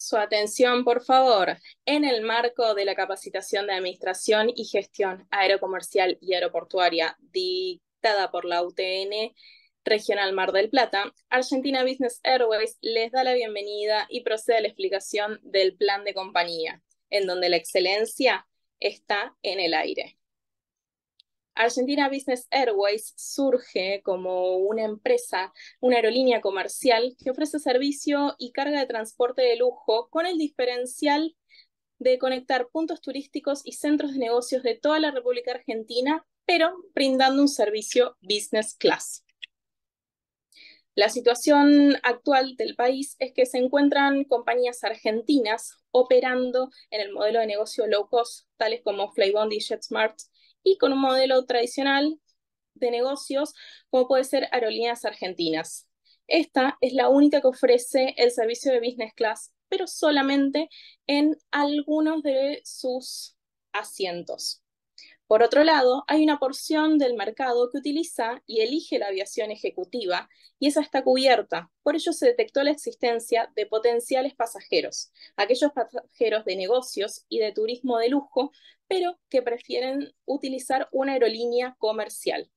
Su atención, por favor. En el marco de la capacitación de Administración y Gestión Aerocomercial y Aeroportuaria dictada por la UTN Regional Mar del Plata, Argentina Business Airways les da la bienvenida y procede a la explicación del plan de compañía, en donde la excelencia está en el aire. Argentina Business Airways surge como una empresa, una aerolínea comercial que ofrece servicio y carga de transporte de lujo con el diferencial de conectar puntos turísticos y centros de negocios de toda la República Argentina, pero brindando un servicio business class. La situación actual del país es que se encuentran compañías argentinas operando en el modelo de negocio low cost, tales como Flybondi y JetSmart, y con un modelo tradicional de negocios, como puede ser Aerolíneas Argentinas. Esta es la única que ofrece el servicio de business class, pero solamente en algunos de sus asientos. Por otro lado, hay una porción del mercado que utiliza y elige la aviación ejecutiva, y esa está cubierta. Por ello se detectó la existencia de potenciales pasajeros, aquellos pasajeros de negocios y de turismo de lujo, pero que prefieren utilizar una aerolínea comercial.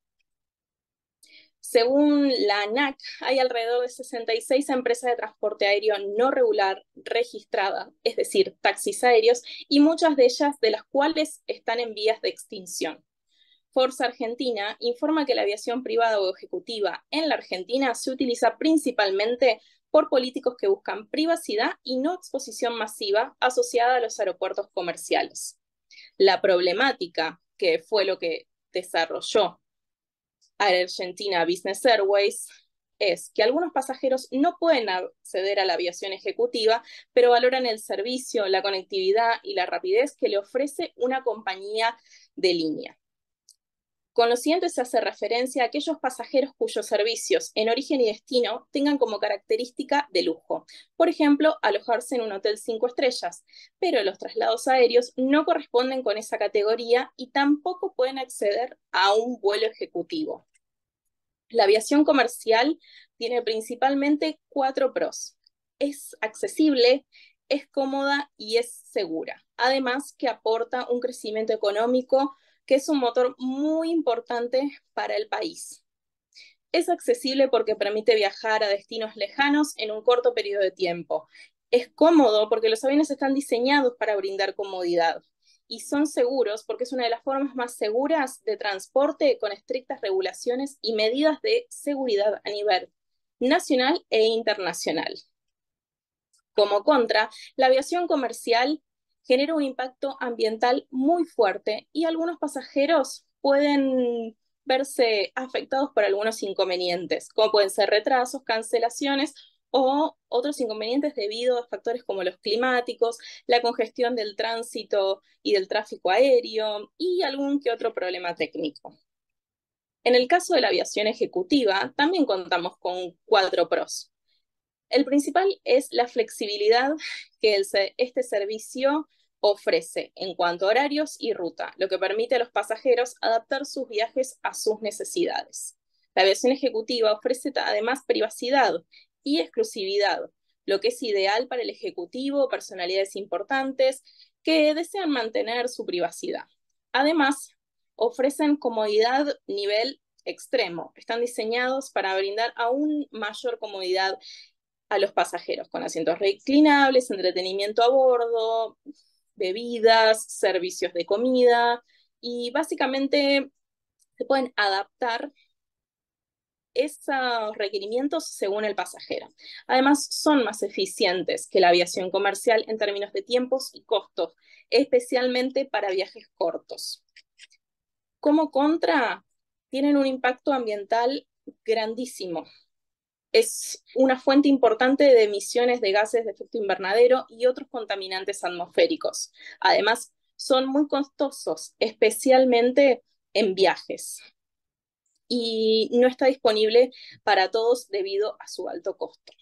Según la ANAC, hay alrededor de 66 empresas de transporte aéreo no regular registradas, es decir, taxis aéreos, y muchas de ellas de las cuales están en vías de extinción. Forza Argentina informa que la aviación privada o ejecutiva en la Argentina se utiliza principalmente por políticos que buscan privacidad y no exposición masiva asociada a los aeropuertos comerciales. La problemática, que fue lo que desarrolló Argentina Business Airways, es que algunos pasajeros no pueden acceder a la aviación ejecutiva, pero valoran el servicio, la conectividad y la rapidez que le ofrece una compañía de línea. Con lo siguiente se hace referencia a aquellos pasajeros cuyos servicios en origen y destino tengan como característica de lujo. Por ejemplo, alojarse en un hotel 5 estrellas, pero los traslados aéreos no corresponden con esa categoría y tampoco pueden acceder a un vuelo ejecutivo. La aviación comercial tiene principalmente 4 pros. Es accesible, es cómoda y es segura. Además que aporta un crecimiento económico que es un motor muy importante para el país. Es accesible porque permite viajar a destinos lejanos en un corto periodo de tiempo. Es cómodo porque los aviones están diseñados para brindar comodidad. Y son seguros porque es una de las formas más seguras de transporte con estrictas regulaciones y medidas de seguridad a nivel nacional e internacional. Como contra, la aviación comercial genera un impacto ambiental muy fuerte y algunos pasajeros pueden verse afectados por algunos inconvenientes, como pueden ser retrasos, cancelaciones o otros inconvenientes debido a factores como los climáticos, la congestión del tránsito y del tráfico aéreo y algún que otro problema técnico. En el caso de la aviación ejecutiva, también contamos con 4 pros. El principal es la flexibilidad que este servicio ofrece en cuanto a horarios y ruta, lo que permite a los pasajeros adaptar sus viajes a sus necesidades. La aviación ejecutiva ofrece además privacidad y exclusividad, lo que es ideal para el ejecutivo o personalidades importantes que desean mantener su privacidad. Además, ofrecen comodidad nivel extremo. Están diseñados para brindar aún mayor comodidad a los pasajeros, con asientos reclinables, entretenimiento a bordo, bebidas, servicios de comida, y básicamente se pueden adaptar esos requerimientos según el pasajero. Además, son más eficientes que la aviación comercial en términos de tiempos y costos, especialmente para viajes cortos. Como contra, tienen un impacto ambiental grandísimo. Es una fuente importante de emisiones de gases de efecto invernadero y otros contaminantes atmosféricos. Además, son muy costosos, especialmente en viajes. Y no está disponible para todos debido a su alto costo.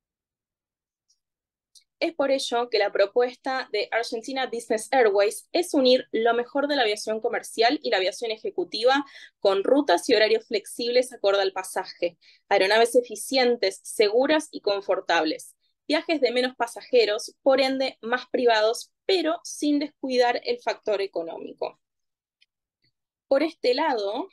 Es por ello que la propuesta de Argentina Business Airways es unir lo mejor de la aviación comercial y la aviación ejecutiva con rutas y horarios flexibles acorde al pasaje, aeronaves eficientes, seguras y confortables, viajes de menos pasajeros, por ende más privados, pero sin descuidar el factor económico. Por este lado,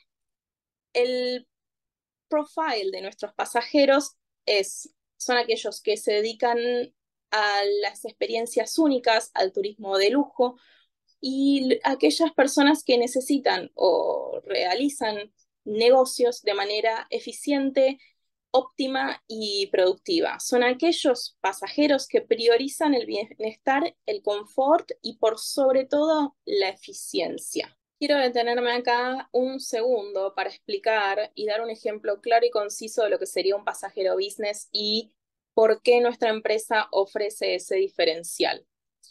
el profile de nuestros pasajeros son aquellos que se dedican a las experiencias únicas, al turismo de lujo, y aquellas personas que necesitan o realizan negocios de manera eficiente, óptima y productiva. Son aquellos pasajeros que priorizan el bienestar, el confort y por sobre todo la eficiencia. Quiero detenerme acá un segundo para explicar y dar un ejemplo claro y conciso de lo que sería un pasajero business y por qué nuestra empresa ofrece ese diferencial.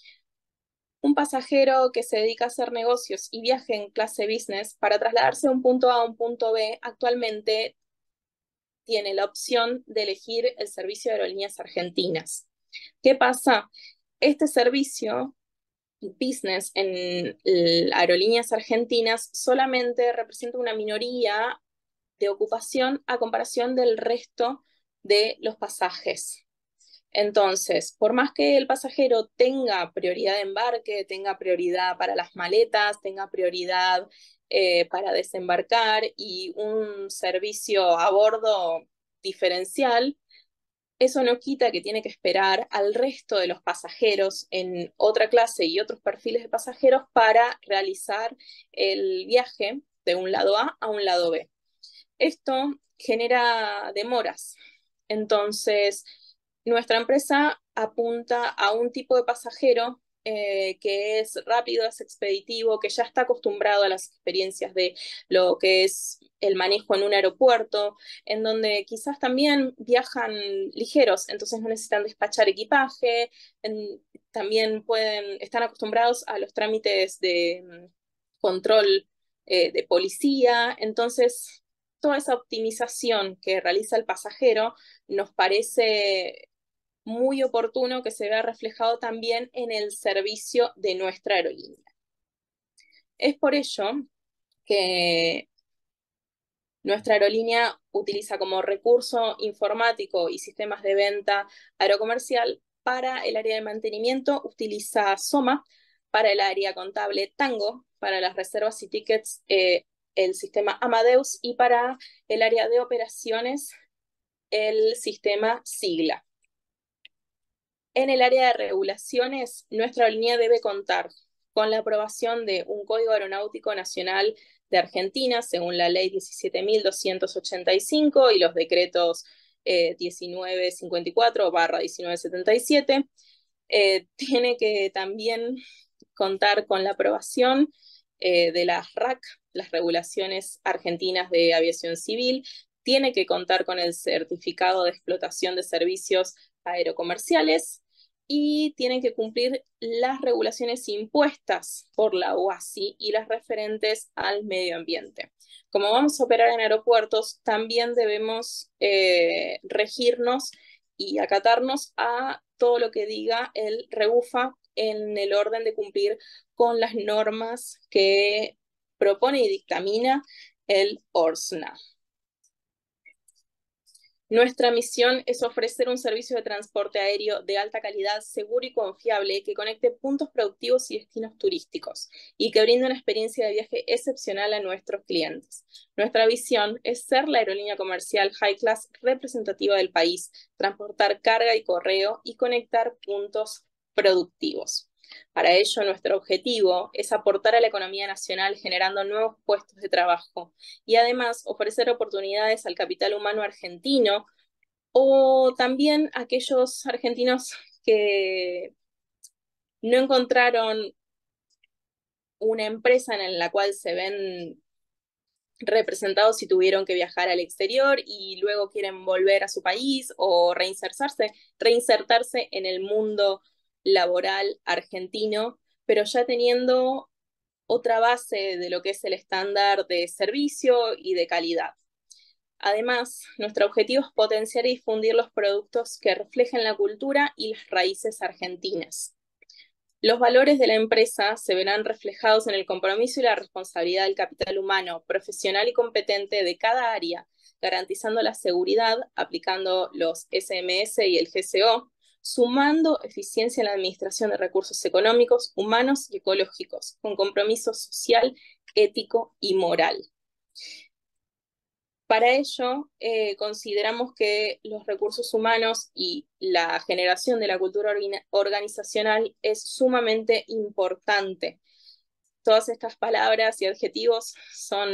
Un pasajero que se dedica a hacer negocios y viaje en clase business para trasladarse de un punto A a un punto B actualmente tiene la opción de elegir el servicio de aerolíneas argentinas. ¿Qué pasa? Este servicio business en aerolíneas argentinas solamente representa una minoría de ocupación a comparación del resto de los pasajes. Entonces, por más que el pasajero tenga prioridad de embarque, tenga prioridad para las maletas, tenga prioridad para desembarcar y un servicio a bordo diferencial, eso no quita que tiene que esperar al resto de los pasajeros en otra clase y otros perfiles de pasajeros para realizar el viaje de un lado A a un lado B. Esto genera demoras. Entonces, nuestra empresa apunta a un tipo de pasajero que es rápido, es expeditivo, que ya está acostumbrado a las experiencias de lo que es el manejo en un aeropuerto, en donde quizás también viajan ligeros, entonces no necesitan despachar equipaje, también están acostumbrados a los trámites de control de policía, entonces toda esa optimización que realiza el pasajero nos parece muy oportuno que se vea reflejado también en el servicio de nuestra aerolínea. Es por ello que nuestra aerolínea utiliza como recurso informático y sistemas de venta aerocomercial. Para el área de mantenimiento utiliza Soma, para el área contable Tango, para las reservas y tickets el sistema Amadeus y para el área de operaciones el sistema Sigla. En el área de regulaciones, nuestra aerolínea debe contar con la aprobación de un Código Aeronáutico Nacional de Argentina, según la Ley 17.285 y los decretos 1954/1977. Tiene que también contar con la aprobación de las RAC, las regulaciones argentinas de aviación civil, tiene que contar con el certificado de explotación de servicios aerocomerciales y tienen que cumplir las regulaciones impuestas por la OASI y las referentes al medio ambiente. Como vamos a operar en aeropuertos, también debemos regirnos y acatarnos a todo lo que diga el REUFA en el orden de cumplir con las normas que propone y dictamina el ORSNA. Nuestra misión es ofrecer un servicio de transporte aéreo de alta calidad, seguro y confiable, que conecte puntos productivos y destinos turísticos y que brinde una experiencia de viaje excepcional a nuestros clientes. Nuestra visión es ser la aerolínea comercial high class representativa del país, transportar carga y correo y conectar puntos productivos. Para ello, nuestro objetivo es aportar a la economía nacional generando nuevos puestos de trabajo y además ofrecer oportunidades al capital humano argentino o también a aquellos argentinos que no encontraron una empresa en la cual se ven representados y tuvieron que viajar al exterior y luego quieren volver a su país o reinsertarse en el mundo laboral argentino, pero ya teniendo otra base de lo que es el estándar de servicio y de calidad. Además, nuestro objetivo es potenciar y difundir los productos que reflejen la cultura y las raíces argentinas. Los valores de la empresa se verán reflejados en el compromiso y la responsabilidad del capital humano, profesional y competente de cada área, garantizando la seguridad, aplicando los SMS y el GCO, sumando eficiencia en la administración de recursos económicos, humanos y ecológicos, con compromiso social, ético y moral. Para ello, consideramos que los recursos humanos y la generación de la cultura organizacional es sumamente importante. Todas estas palabras y adjetivos son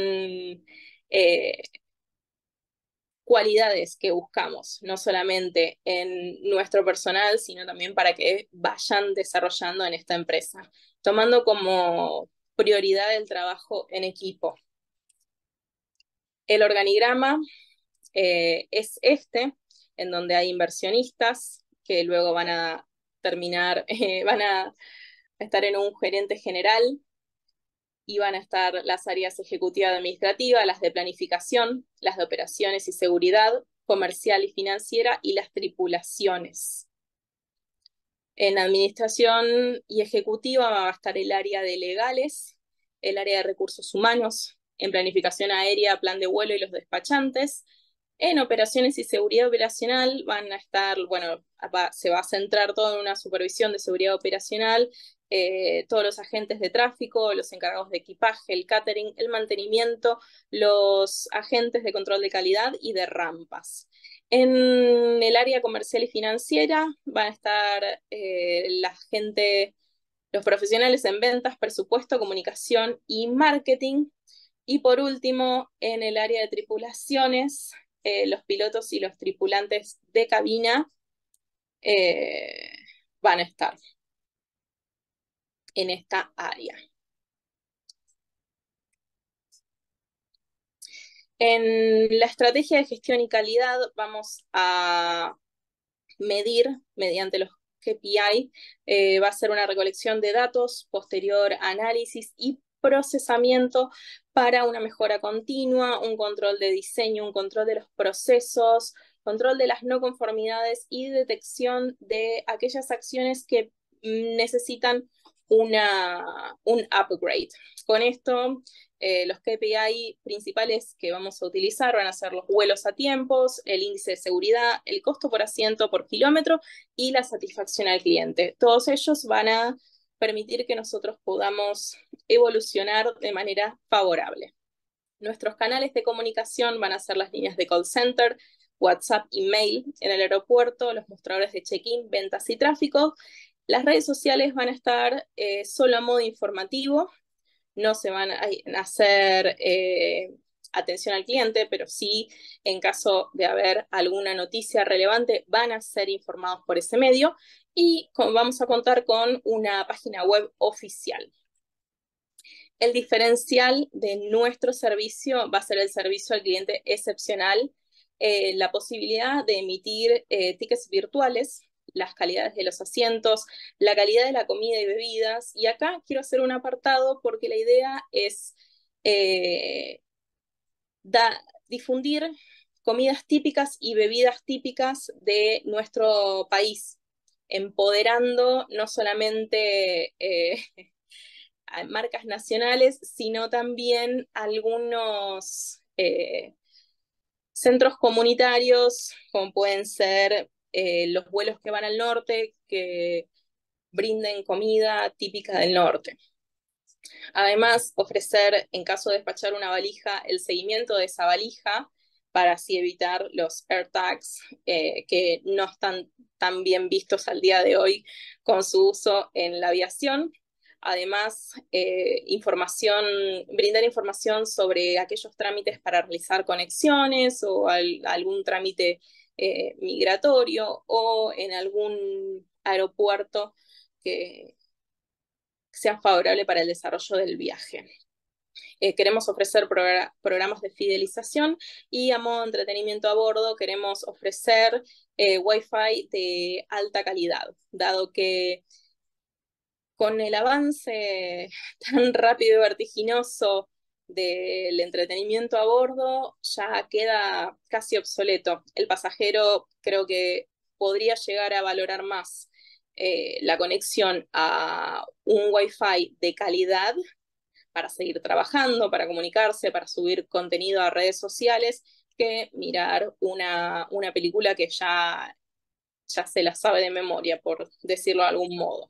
cualidades que buscamos, no solamente en nuestro personal, sino también para que vayan desarrollando en esta empresa, tomando como prioridad el trabajo en equipo. El organigrama es este, en donde hay inversionistas que luego van a terminar, van a estar en un gerente general y van a estar las áreas ejecutiva y administrativa, las de planificación, las de operaciones y seguridad, comercial y financiera y las tripulaciones. En administración y ejecutiva va a estar el área de legales, el área de recursos humanos, en planificación aérea, plan de vuelo y los despachantes. En operaciones y seguridad operacional van a estar, bueno, se va a centrar todo en una supervisión de seguridad operacional, todos los agentes de tráfico, los encargados de equipaje, el catering, el mantenimiento, los agentes de control de calidad y de rampas. En el área comercial y financiera van a estar la gente, los profesionales en ventas, presupuesto, comunicación y marketing. Y por último, en el área de tripulaciones, los pilotos y los tripulantes de cabina van a estar en esta área. En la estrategia de gestión y calidad vamos a medir mediante los KPI, va a ser una recolección de datos, posterior análisis y procesamiento para una mejora continua, un control de diseño, un control de los procesos, control de las no conformidades y detección de aquellas acciones que necesitan un upgrade. Con esto, los KPI principales que vamos a utilizar van a ser los vuelos a tiempos, el índice de seguridad, el costo por asiento por kilómetro y la satisfacción al cliente. Todos ellos van a permitir que nosotros podamos evolucionar de manera favorable. Nuestros canales de comunicación van a ser las líneas de call center, WhatsApp, email, en el aeropuerto, los mostradores de check-in, ventas y tráfico. Las redes sociales van a estar solo a modo informativo, no se van a hacer atención al cliente, pero sí, en caso de haber alguna noticia relevante, van a ser informados por ese medio y vamos a contar con una página web oficial. El diferencial de nuestro servicio va a ser el servicio al cliente excepcional, la posibilidad de emitir tickets virtuales, las calidades de los asientos, la calidad de la comida y bebidas. Y acá quiero hacer un apartado porque la idea es difundir comidas típicas y bebidas típicas de nuestro país, empoderando no solamente marcas nacionales, sino también algunos centros comunitarios, como pueden ser los vuelos que van al norte, que brinden comida típica del norte. Además, ofrecer, en caso de despachar una valija, el seguimiento de esa valija para así evitar los AirTags que no están tan bien vistos al día de hoy con su uso en la aviación. Además, brindar información sobre aquellos trámites para realizar conexiones o algún trámite migratorio o en algún aeropuerto que sea favorable para el desarrollo del viaje. Queremos ofrecer programas de fidelización y a modo de entretenimiento a bordo queremos ofrecer Wi-Fi de alta calidad, dado que con el avance tan rápido y vertiginoso del entretenimiento a bordo ya queda casi obsoleto. El pasajero creo que podría llegar a valorar más la conexión a un Wi-Fi de calidad para seguir trabajando, para comunicarse, para subir contenido a redes sociales, que mirar una película que ya ya se las sabe de memoria, por decirlo de algún modo.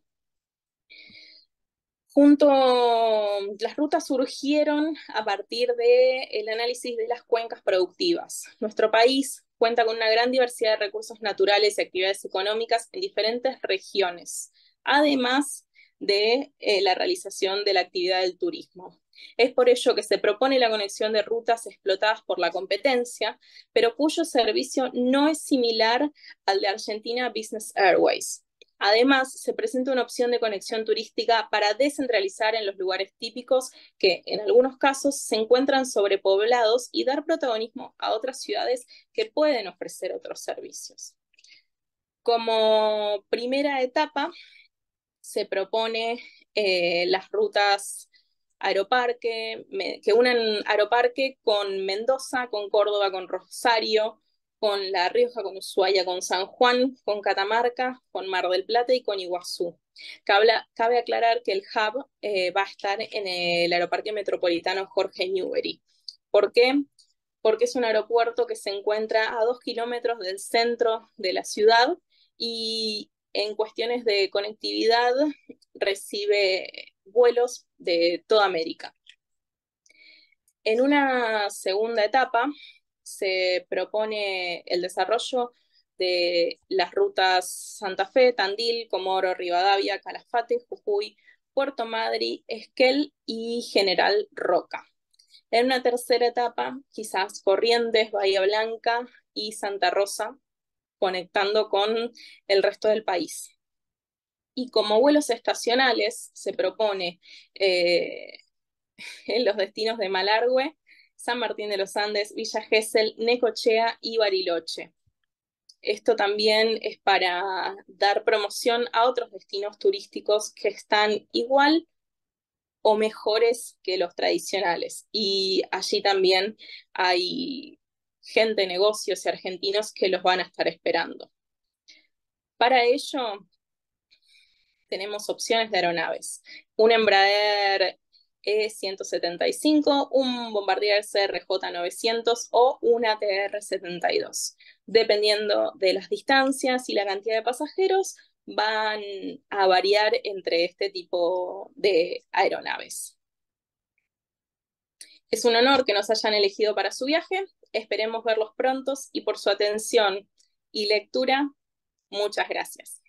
Las rutas surgieron a partir del análisis de las cuencas productivas. Nuestro país cuenta con una gran diversidad de recursos naturales y actividades económicas en diferentes regiones, además de la realización de la actividad del turismo. Es por ello que se propone la conexión de rutas explotadas por la competencia, pero cuyo servicio no es similar al de Argentina Business Airways. Además, se presenta una opción de conexión turística para descentralizar en los lugares típicos que, en algunos casos, se encuentran sobrepoblados y dar protagonismo a otras ciudades que pueden ofrecer otros servicios. Como primera etapa, se propone las rutas Aeroparque, que unan Aeroparque con Mendoza, con Córdoba, con Rosario, con La Rioja, con Ushuaia, con San Juan, con Catamarca, con Mar del Plata y con Iguazú. Cabe aclarar que el hub va a estar en el Aeroparque Metropolitano Jorge Newbery. ¿Por qué? Porque es un aeropuerto que se encuentra a 2 kilómetros del centro de la ciudad y en cuestiones de conectividad recibe vuelos de toda América. En una segunda etapa se propone el desarrollo de las rutas Santa Fe, Tandil, Comodoro Rivadavia, Calafate, Jujuy, Puerto Madryn, Esquel y General Roca. En una tercera etapa, quizás Corrientes, Bahía Blanca y Santa Rosa, conectando con el resto del país. Y como vuelos estacionales se propone en los destinos de Malargüe, San Martín de los Andes, Villa Gesell, Necochea y Bariloche. Esto también es para dar promoción a otros destinos turísticos que están igual o mejores que los tradicionales. Y allí también hay gente, negocios y argentinos que los van a estar esperando. Para ello, tenemos opciones de aeronaves. Un Embraer E175, un Bombardier CRJ900 o una TR-72. Dependiendo de las distancias y la cantidad de pasajeros, van a variar entre este tipo de aeronaves. Es un honor que nos hayan elegido para su viaje. Esperemos verlos prontos y por su atención y lectura, muchas gracias.